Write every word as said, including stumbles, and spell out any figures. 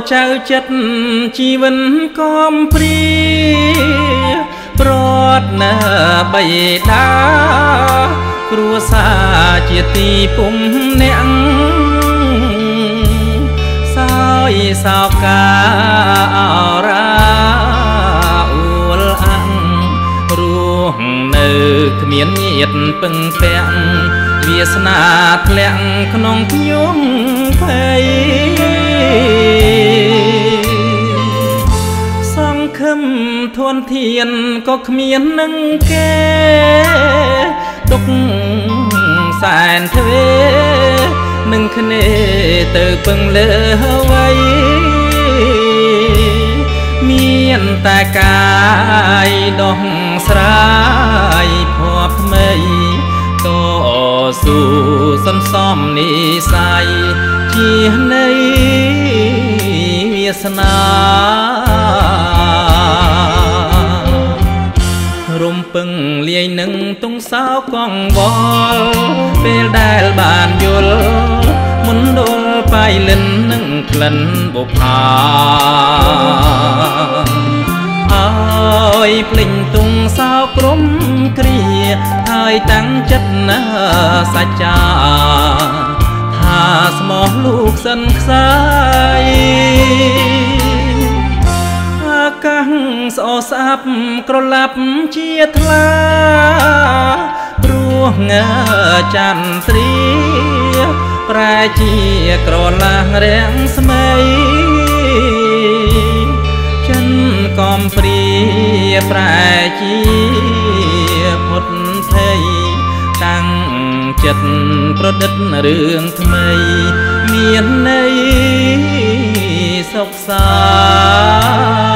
ចៅចិត្តជីវិនកំព្រាប្រត់ណាបៃតាគ្រួសារជាទីពុំអ្នកសោយសោកាអរាអួលអាំងរស់នៅគ្មានញាតពឹងពាក់វាសនាធ្លាក់ក្នុងខ្ញុំភ័យសង្ឃឹមធនធានក៏គ្មាននឹងគេទុកសែនទ្វេនឹងគ្នាទៅពឹងលើអ្វីមានតែកាយដោះស្រាយភ័ព្វថ្មីតស៊ូសន្សំនិស័យជានៃវាសនារំពឹងលាយនឹងទងសោកងវល់ពេលដែលបានយល់មុនដុលបៃលិននឹងក្លិនបុផាអើយភ្លេងទងសោព្រំគ្រាហើយតាំងចិត្តណាសច្ចាថាស្មោះលោកសិនខ្សាយអាកាសស្អស្អាប់ក្រឡាប់ជាថ្លាព្រោះងើចន្ទ្រាប្រែជាក្រឡាស់រាំងស្មីចិនកំព្រាប្រែជាផុតភ័យតាំងចិត្តប្រឌិតរឿងថ្មីមានន័យសុខសា